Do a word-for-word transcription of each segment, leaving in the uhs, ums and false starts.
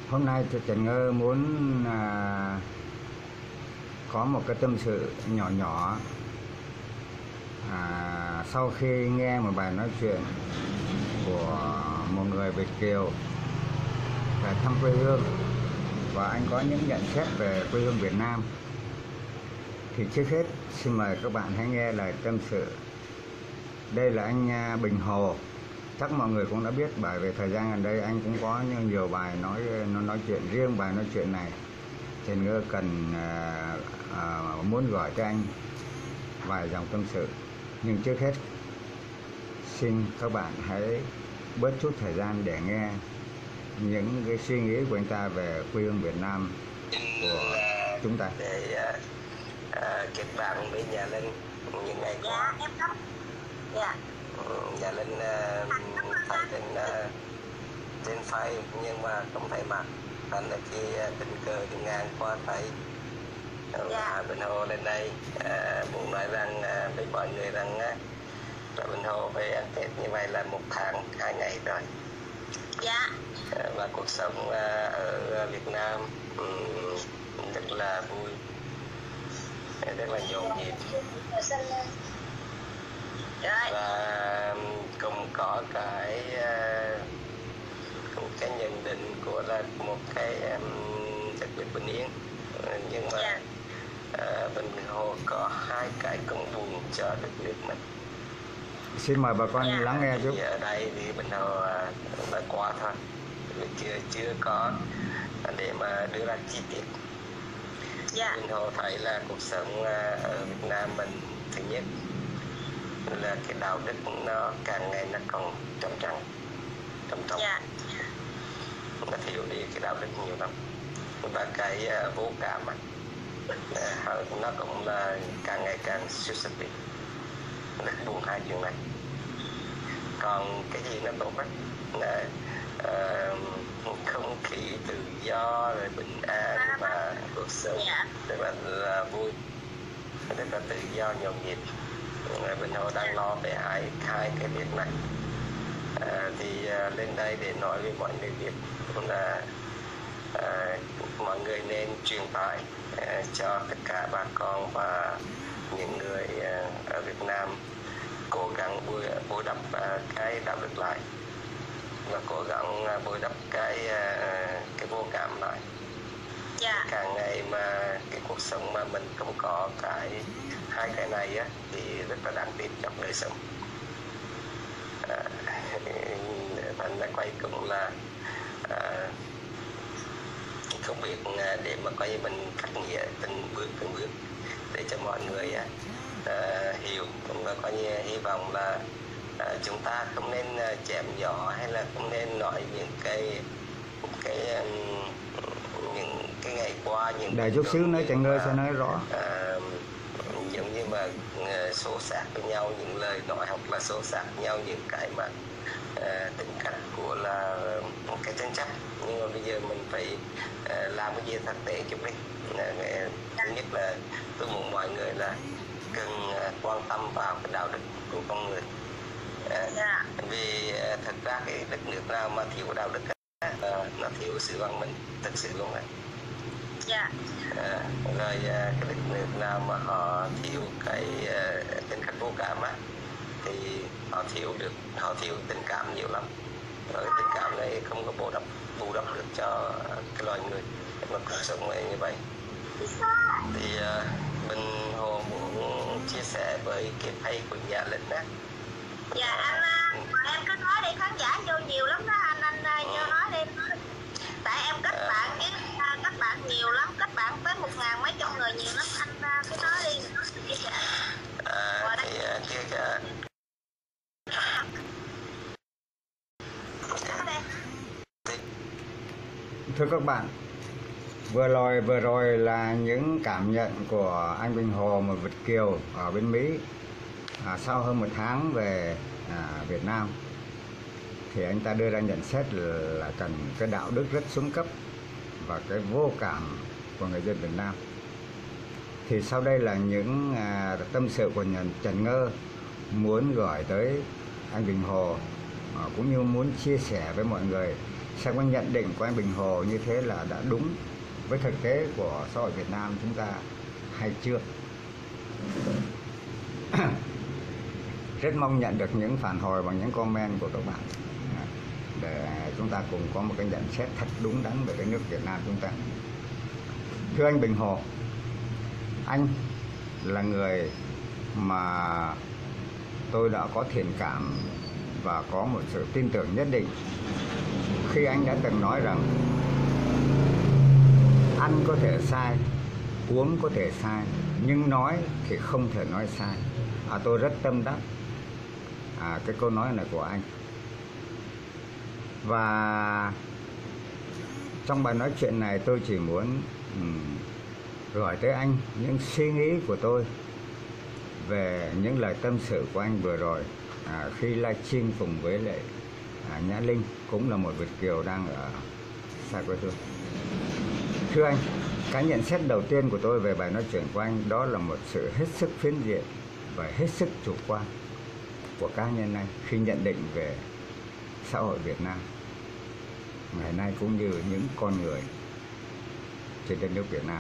Hôm nay thì Trần Ngơ muốn à, có một cái tâm sự nhỏ nhỏ. à, Sau khi nghe một bài nói chuyện của một người Việt Kiều về thăm quê hương, và anh có những nhận xét về quê hương Việt Nam, thì trước hết xin mời các bạn hãy nghe lời tâm sự. Đây là anh Bình Hồ. Chắc mọi người cũng đã biết, bởi vì thời gian gần đây anh cũng có nhiều bài nói nó nói chuyện. Riêng bài nói chuyện này Trần Ngơ cần à, à, muốn gọi cho anh vài dòng tâm sự. Nhưng trước hết xin các bạn hãy bớt chút thời gian để nghe những cái suy nghĩ của anh ta về quê hương Việt Nam của chúng ta. Để uh, uh, kết bạn với nhà Linh những ngày qua. Dạ, em cấp. Dạ. Nhà Linh uh, thấy trên uh, trên file nhưng mà không thấy mặt. Thành là khi uh, tình cờ đi ngang qua thấy uh, Dạ. Bình Hồ lên đây uh, muốn nói rằng uh, với mọi người rằng uh, là Bình Hồ về ăn Tết như vậy là một tháng hai ngày rồi. Dạ. Uh, và cuộc sống uh, ở Việt Nam um, rất là vui, rất là nhộn nhịp, và cũng có cái một cái nhận định của là một cái đặc biệt bình yên, nhưng mà uh, Bình Hồ có hai cái cũng buồn cho đất nước mình. Xin mời bà con Yeah. lắng nghe chút. Ở đây thì Bình Hồ uh, đã qua thôi, chưa chưa có để mà đưa ra chi tiết. Dạ. Bình Hồ thấy là cuộc sống ở Việt Nam mình, thứ nhất là cái đạo đức nó càng ngày nó còn trầm trắng, trầm trọng. Dạ. Nó thiếu đi cái đạo đức nhiều lắm, và cái uh, vô cảm uh, nó cũng là càng ngày càng suy sụp đi. Rất buồn hai chuyện này. Còn cái gì nó tốt nhất là uh, không khí tự do, rồi bình an và cuộc sống rất là, là vui, rất là tự do nhộn nhịp. Bình Hồ đang lo về hai hai cái việc này, à, thì à, lên đây để nói với mọi người biết là à, mọi người nên truyền tải à, cho tất cả bà con và những người à, ở Việt Nam cố gắng bồi, bồi đắp à, cái đạo đức lại, và cố gắng à, bồi đắp cái à, cái vô cảm lại. Dạ. Càng ngày mà cái cuộc sống mà mình không có cái hai cái này á, thì rất là đáng tiếc trong đời sống. À, thành ra quay cũng là à, không biết để mà quay mình cắt nghĩa từng bước từng bước để cho mọi người à, hiểu, cũng là coi như hy vọng là à, chúng ta không nên chém gió hay là không nên nói những cái cái những cái ngày qua, những Để chút xíu nói Trần Ngơ sẽ nói rõ. À, giống như mà uh, xô xát với nhau những lời nói, hoặc là xô xát nhau những cái mà uh, tính cách của là một cái tranh chấp. Nhưng mà bây giờ mình phải uh, làm cái gì thật tế chút đi. Uh, thứ nhất là tôi muốn mọi người là cần uh, quan tâm vào cái đạo đức của con người. Uh, Yeah. Vì uh, thật ra cái đất nước nào mà thiếu đạo đức uh, nó thiếu sự văn minh thực sự luôn rồi. Dạ. À, rồi à, cái đất nước nào mà họ thiếu cái à, tính cách vô cảm á, thì họ thiếu được họ thiếu tình cảm nhiều lắm, rồi cái tình cảm này không có bù đắp bù đắp được cho cái loài người mà cuộc sống này như vậy. Thì à, Bình Hồ muốn chia sẻ với cái hay của nhà Linh á. Dạ anh, à, em cứ nói đi, khán giả vô nhiều lắm đó anh, anh à, vô Ừ. nói đi. Tại em kết À. bạn với à, kết bạn nhiều lắm, kết bạn tới một ngàn mấy trăm người nhiều lắm, anh à, cứ nói đi. Chia sẻ. À, thì à, cái à, Thưa các bạn, vừa rồi vừa rồi là những cảm nhận của anh Bình Hồ, một Việt Kiều ở bên Mỹ, à, sau hơn một tháng về à, Việt Nam. Thì anh ta đưa ra nhận xét là, là cần cái đạo đức rất xuống cấp và cái vô cảm của người dân Việt Nam. Thì sau đây là những à, tâm sự của nhà Trần Ngơ muốn gửi tới anh Bình Hồ, à, cũng như muốn chia sẻ với mọi người xem có nhận định của anh Bình Hồ như thế là đã đúng với thực tế của xã hội Việt Nam chúng ta hay chưa. Rất mong nhận được những phản hồi bằng những comment của các bạn để chúng ta cùng có một cái nhận xét thật đúng đắn về cái nước Việt Nam chúng ta. Thưa anh Bình Hồ, anh là người mà tôi đã có thiện cảm và có một sự tin tưởng nhất định khi anh đã từng nói rằng ăn có thể sai, uống có thể sai, nhưng nói thì không thể nói sai. À, tôi rất tâm đắc à, cái câu nói này của anh. Và trong bài nói chuyện này tôi chỉ muốn um, gửi tới anh những suy nghĩ của tôi về những lời tâm sự của anh vừa rồi à, khi livestream cùng với lại à, Nhã Linh, cũng là một Việt kiều đang ở xa quê hương. Thưa anh, cái nhận xét đầu tiên của tôi về bài nói chuyện của anh đó là một sự hết sức phiến diện và hết sức chủ quan của cá nhân anh khi nhận định về xã hội Việt Nam ngày nay cũng như những con người trên đất nước Việt Nam.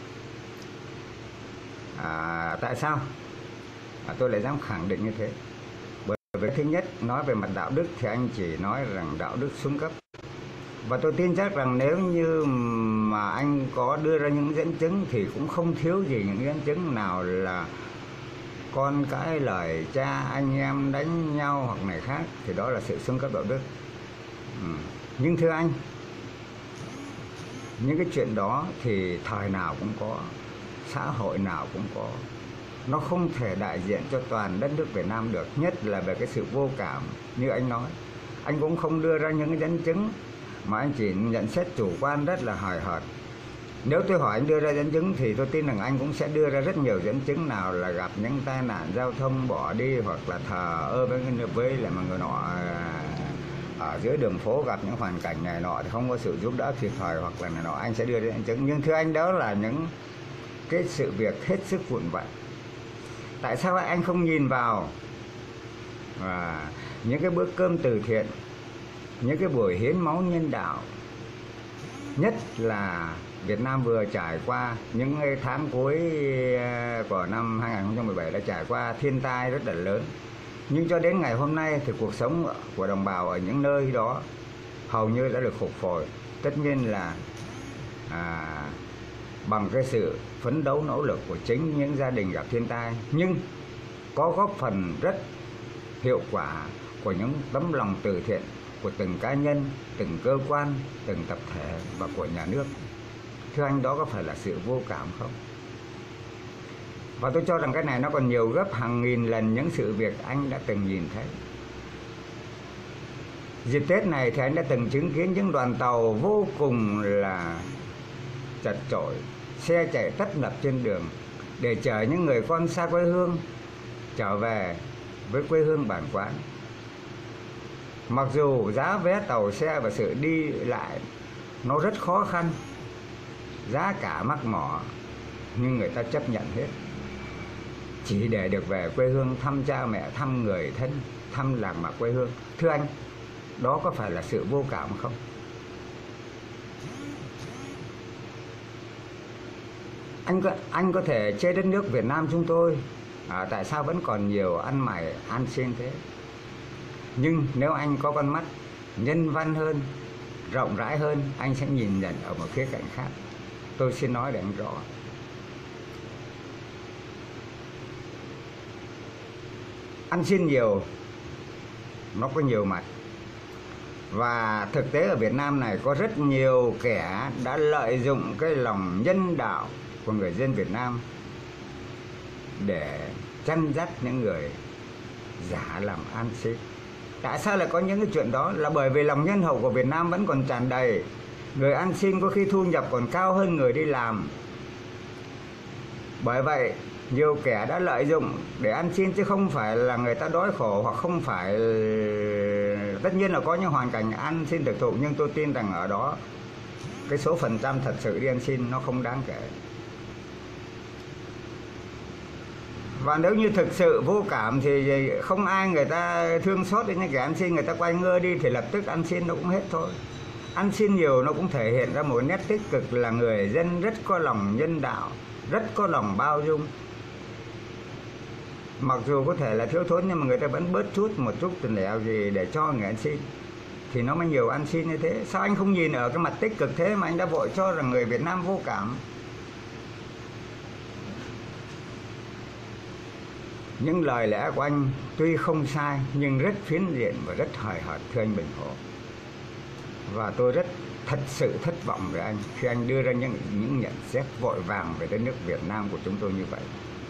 À, tại sao à, tôi lại dám khẳng định như thế? Bởi vì thứ nhất, nói về mặt đạo đức thì anh chỉ nói rằng đạo đức xuống cấp. Và tôi tin chắc rằng nếu như mà anh có đưa ra những dẫn chứng thì cũng không thiếu gì những dẫn chứng nào là con cái lời cha anh em đánh nhau hoặc này khác, thì đó là sự xuống cấp đạo đức. Ừ. Nhưng thưa anh, những cái chuyện đó thì thời nào cũng có, xã hội nào cũng có. Nó không thể đại diện cho toàn đất nước Việt Nam được, nhất là về cái sự vô cảm như anh nói. Anh cũng không đưa ra những cái dẫn chứng mà anh chỉ nhận xét chủ quan rất là hời hợt. Nếu tôi hỏi anh đưa ra dẫn chứng thì tôi tin rằng anh cũng sẽ đưa ra rất nhiều dẫn chứng, nào là gặp những tai nạn giao thông bỏ đi, hoặc là thờ ơ với với là mà người nọ ở dưới đường phố gặp những hoàn cảnh này nọ thì không có sự giúp đỡ kịp thời hoặc là này nọ, anh sẽ đưa ra dẫn chứng. Nhưng thưa anh, đó là những cái sự việc hết sức vụn vặt. Tại sao anh không nhìn vào à, những cái bữa cơm từ thiện, những cái buổi hiến máu nhân đạo, nhất là Việt Nam vừa trải qua những tháng cuối của năm hai nghìn không trăm mười bảy đã trải qua thiên tai rất là lớn. Nhưng cho đến ngày hôm nay thì cuộc sống của đồng bào ở những nơi đó hầu như đã được phục hồi. Tất nhiên là à, bằng cái sự phấn đấu nỗ lực của chính những gia đình gặp thiên tai, nhưng có góp phần rất hiệu quả của những tấm lòng từ thiện của từng cá nhân, từng cơ quan, từng tập thể và của nhà nước. Thưa anh, đó có phải là sự vô cảm không? Và tôi cho rằng cái này nó còn nhiều gấp hàng nghìn lần những sự việc anh đã từng nhìn thấy. Dịp Tết này thì anh đã từng chứng kiến những đoàn tàu vô cùng là chật chội, xe chạy tấp nập trên đường để chở những người con xa quê hương trở về với quê hương bản quán. Mặc dù giá vé tàu xe và sự đi lại nó rất khó khăn, giá cả mắc mỏ, nhưng người ta chấp nhận hết, chỉ để được về quê hương thăm cha mẹ, thăm người thân, thăm làng mạc quê hương. Thưa anh, đó có phải là sự vô cảm không? Anh có, anh có thể chê đất nước Việt Nam chúng tôi à, tại sao vẫn còn nhiều ăn mày ăn xin thế. Nhưng nếu anh có con mắt nhân văn hơn, rộng rãi hơn, anh sẽ nhìn nhận ở một khía cạnh khác. Tôi xin nói để anh rõ. Ăn xin nhiều, nó có nhiều mặt. Và thực tế ở Việt Nam này có rất nhiều kẻ đã lợi dụng cái lòng nhân đạo của người dân Việt Nam để chăn dắt những người giả làm ăn xin. Tại sao lại có những cái chuyện đó? Là bởi vì lòng nhân hậu của Việt Nam vẫn còn tràn đầy. Người ăn xin có khi thu nhập còn cao hơn người đi làm. Bởi vậy nhiều kẻ đã lợi dụng để ăn xin, chứ không phải là người ta đói khổ, hoặc không phải, tất nhiên là có những hoàn cảnh ăn xin được thụ, nhưng tôi tin rằng ở đó cái số phần trăm thật sự đi ăn xin nó không đáng kể. Và nếu như thực sự vô cảm thì không ai người ta thương xót đến những kẻ ăn xin, người ta quay ngơ đi thì lập tức ăn xin nó cũng hết thôi. ăn xin nhiều nó cũng thể hiện ra một nét tích cực là người dân rất có lòng nhân đạo, rất có lòng bao dung. Mặc dù có thể là thiếu thốn nhưng mà người ta vẫn bớt chút một chút tiền lẻ gì để cho người ăn xin, thì nó mới nhiều ăn xin như thế. Sao anh không nhìn ở cái mặt tích cực thế mà anh đã vội cho rằng người Việt Nam vô cảm? Những lời lẽ của anh tuy không sai nhưng rất phiến diện và rất hời hợt, thưa anh Bình Hồ. Và tôi rất thật sự thất vọng về anh khi anh đưa ra những những nhận xét vội vàng về đất nước Việt Nam của chúng tôi như vậy.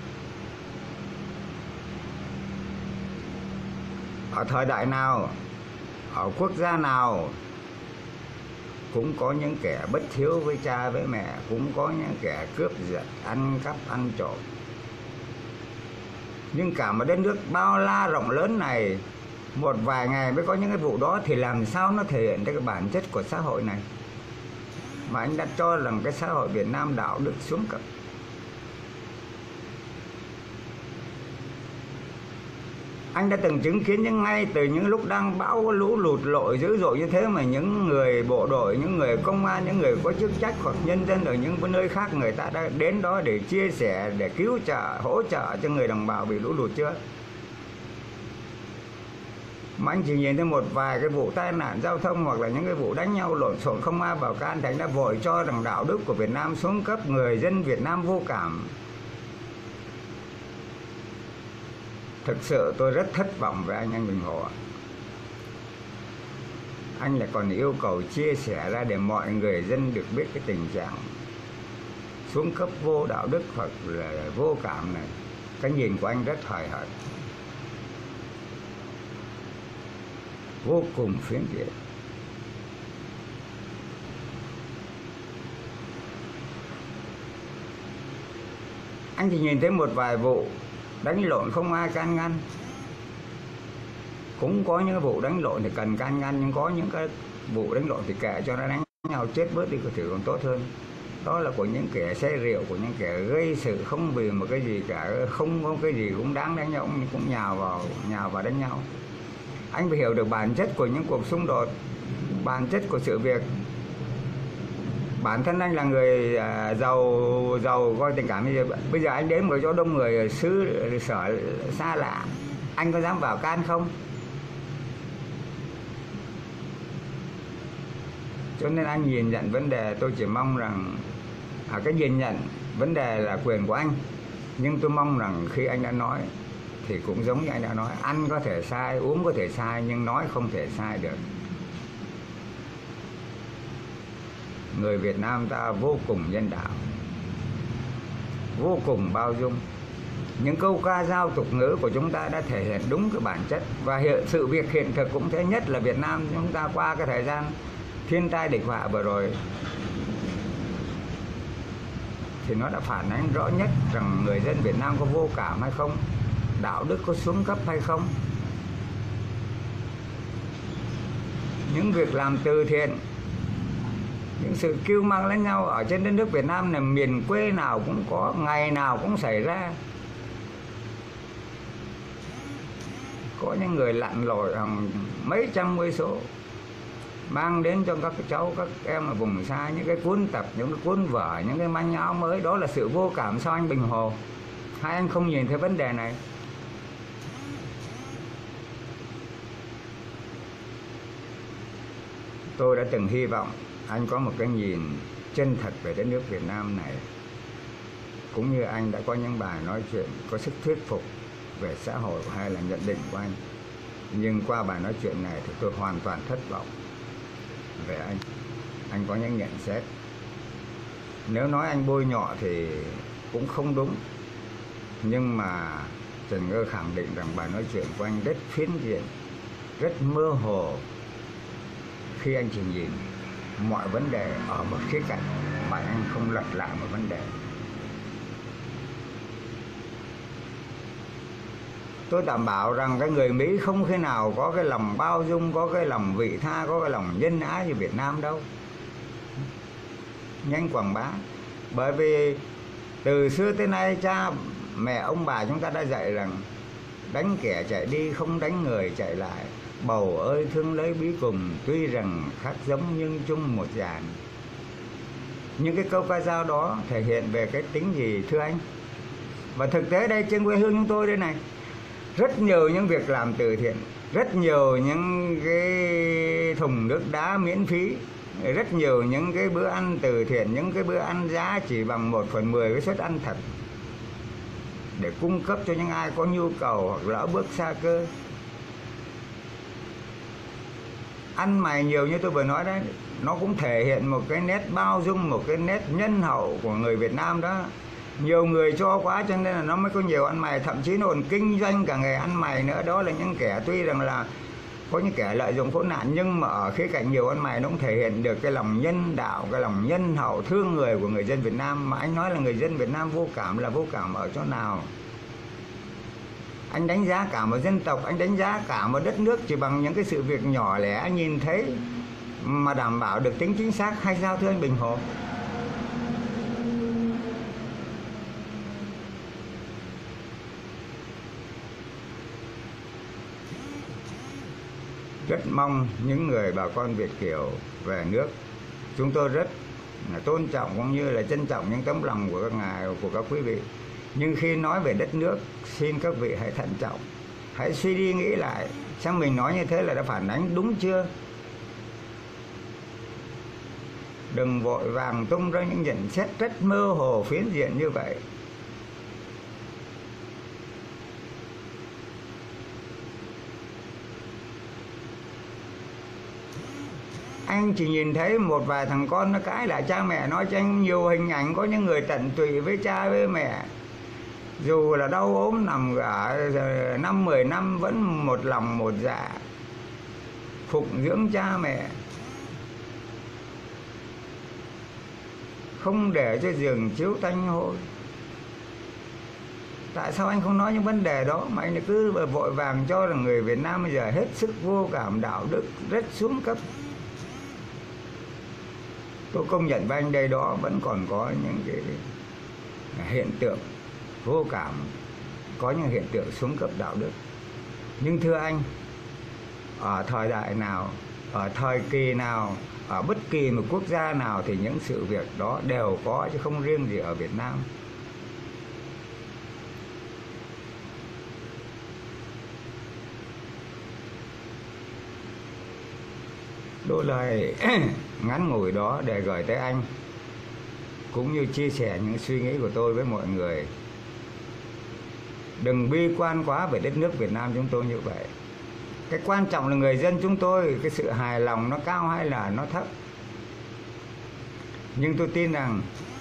Ở thời đại nào, ở quốc gia nào cũng có những kẻ bất hiếu với cha với mẹ, cũng có những kẻ cướp giật, ăn cắp, ăn trộm. Nhưng cả một đất nước bao la rộng lớn này, một vài ngày mới có những cái vụ đó thì làm sao nó thể hiện cái bản chất của xã hội này? Mà anh đã cho rằng cái xã hội Việt Nam đạo đức xuống cấp. Anh đã từng chứng kiến những ngay từ những lúc đang bão lũ lụt lội dữ dội như thế mà những người bộ đội, những người công an, những người có chức trách hoặc nhân dân ở những nơi khác, người ta đã đến đó để chia sẻ, để cứu trợ, hỗ trợ cho người đồng bào bị lũ lụt chưa? Mà anh chỉ nhìn thấy một vài cái vụ tai nạn giao thông hoặc là những cái vụ đánh nhau lộn xộn không ai vào can, thành đã vội cho rằng đạo đức của Việt Nam xuống cấp, người dân Việt Nam vô cảm. Thực sự tôi rất thất vọng với anh, anh Bình Hồ ạ. Anh lại còn yêu cầu chia sẻ ra để mọi người dân được biết cái tình trạng xuống cấp vô đạo đức hoặc là vô cảm này. Cái nhìn của anh rất hời hợt, vô cùng phiến diện. Anh chỉ nhìn thấy một vài vụ đánh lộn không ai can ngăn. Cũng có những vụ đánh lộn thì cần can ngăn, nhưng có những cái vụ đánh lộn thì kệ cho nó đánh nhau chết bớt đi có thể còn tốt hơn. Đó là của những kẻ say rượu, của những kẻ gây sự không vì một cái gì cả, không có cái gì cũng đáng đánh nhau, nhưng cũng nhào vào nhào vào đánh nhau. Anh phải hiểu được bản chất của những cuộc xung đột, bản chất của sự việc. Bản thân anh là người à, giàu giàu coi tình cảm như vậy. Bây giờ anh đến một chỗ đông người ở xứ sở xa lạ, anh có dám vào can không? Cho nên anh nhìn nhận vấn đề, tôi chỉ mong rằng à, cái nhìn nhận vấn đề là quyền của anh, nhưng tôi mong rằng khi anh đã nói thì cũng giống như anh đã nói, ăn có thể sai, uống có thể sai, nhưng nói không thể sai được. Người Việt Nam ta vô cùng nhân đạo, vô cùng bao dung. Những câu ca dao tục ngữ của chúng ta đã thể hiện đúng cái bản chất. Và hiện sự việc hiện thực cũng thế, nhất là Việt Nam chúng ta qua cái thời gian thiên tai địch họa vừa rồi, thì nó đã phản ánh rõ nhất rằng người dân Việt Nam có vô cảm hay không, đạo đức có xuống cấp hay không. Những việc làm từ thiện, những sự kêu mang lẫn nhau ở trên đất nước Việt Nam này, miền quê nào cũng có, ngày nào cũng xảy ra. Có những người lặn lội hàng mấy trăm cây số mang đến cho các cháu, các em ở vùng xa những cái cuốn tập, những cái cuốn vở, những cái manh áo mới. Đó là sự vô cảm sao anh Bình Hồ? Hai anh không nhìn thấy vấn đề này? Tôi đã từng hy vọng anh có một cái nhìn chân thật về đất nước Việt Nam này, cũng như anh đã có những bài nói chuyện có sức thuyết phục về xã hội hay là nhận định của anh. Nhưng qua bài nói chuyện này thì tôi hoàn toàn thất vọng về anh. Anh có những nhận xét, nếu nói anh bôi nhọ thì cũng không đúng, nhưng mà Trần Ngơ khẳng định rằng bài nói chuyện của anh rất phiến diện, rất mơ hồ, khi anh chỉ nhìn mọi vấn đề ở một khía cạnh mà anh không lật lại một vấn đề. Tôi đảm bảo rằng cái người Mỹ không khi nào có cái lòng bao dung, có cái lòng vị tha, có cái lòng nhân ái như Việt Nam đâu. Nhanh quảng bá. Bởi vì từ xưa tới nay cha mẹ ông bà chúng ta đã dạy rằng đánh kẻ chạy đi, không đánh người chạy lại. bầu ơi thương lấy bí cùng, tuy rằng khác giống nhưng chung một dàn. Những cái câu ca dao đó thể hiện về cái tính gì thưa anh? Và thực tế đây trên quê hương chúng tôi đây này, rất nhiều những việc làm từ thiện, rất nhiều những cái thùng nước đá miễn phí, rất nhiều những cái bữa ăn từ thiện, những cái bữa ăn giá chỉ bằng một phần mười cái suất ăn thật, để cung cấp cho những ai có nhu cầu hoặc lỡ bước xa cơ. Ăn mày nhiều như tôi vừa nói đấy, nó cũng thể hiện một cái nét bao dung, một cái nét nhân hậu của người Việt Nam đó. Nhiều người cho quá cho nên là nó mới có nhiều ăn mày, thậm chí nó còn kinh doanh cả nghề ăn mày nữa. Đó là những kẻ tuy rằng là có những kẻ lợi dụng khốn nạn, nhưng mà ở khía cạnh nhiều ăn mày nó cũng thể hiện được cái lòng nhân đạo, cái lòng nhân hậu thương người của người dân Việt Nam. Mà anh nói là người dân Việt Nam vô cảm là vô cảm ở chỗ nào? Anh đánh giá cả một dân tộc, anh đánh giá cả một đất nước chỉ bằng những cái sự việc nhỏ lẻ anh nhìn thấy mà đảm bảo được tính chính xác hay sao thưa anh Bình Hồ? Rất mong những người bà con Việt kiều về nước, chúng tôi rất tôn trọng cũng như là trân trọng những tấm lòng của các ngài, của các quý vị. Nhưng khi nói về đất nước, xin các vị hãy thận trọng, hãy suy đi nghĩ lại xem mình nói như thế là đã phản ánh đúng chưa. Đừng vội vàng tung ra những nhận xét rất mơ hồ phiến diện như vậy. Anh chỉ nhìn thấy một vài thằng con nó cãi lại cha mẹ, nói cho anh nhiều hình ảnh có những người tận tụy với cha với mẹ, dù là đau ốm nằm ở năm mười năm vẫn một lòng một dạ phụng dưỡng cha mẹ, không để cho giường chiếu tanh hôi. Tại sao anh không nói những vấn đề đó mà anh cứ vội vàng cho là người Việt Nam bây giờ hết sức vô cảm, đạo đức rất xuống cấp? Tôi công nhận với anh đây đó vẫn còn có những cái hiện tượng vô cảm, có những hiện tượng xuống cấp đạo đức. Nhưng thưa anh, ở thời đại nào, ở thời kỳ nào, ở bất kỳ một quốc gia nào thì những sự việc đó đều có, chứ không riêng gì ở Việt Nam. Đôi lời ngắn ngủi đó để gửi tới anh, cũng như chia sẻ những suy nghĩ của tôi với mọi người. Đừng bi quan quá về đất nước Việt Nam chúng tôi như vậy. Cái quan trọng là người dân chúng tôi, cái sự hài lòng nó cao hay là nó thấp. Nhưng tôi tin rằng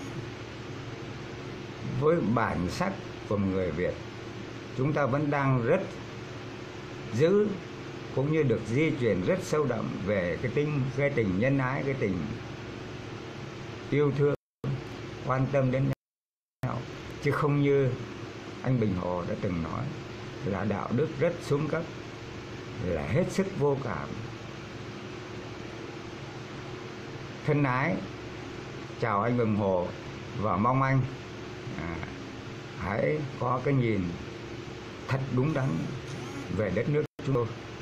với bản sắc của người Việt, chúng ta vẫn đang rất giữ cũng như được di truyền rất sâu đậm về cái tính, cái tình nhân ái, cái tình yêu thương, quan tâm đến nhau, chứ không như anh Bình Hồ đã từng nói là đạo đức rất xuống cấp, là hết sức vô cảm. Thân ái chào anh Bình Hồ và mong anh à, hãy có cái nhìn thật đúng đắn về đất nước chúng tôi.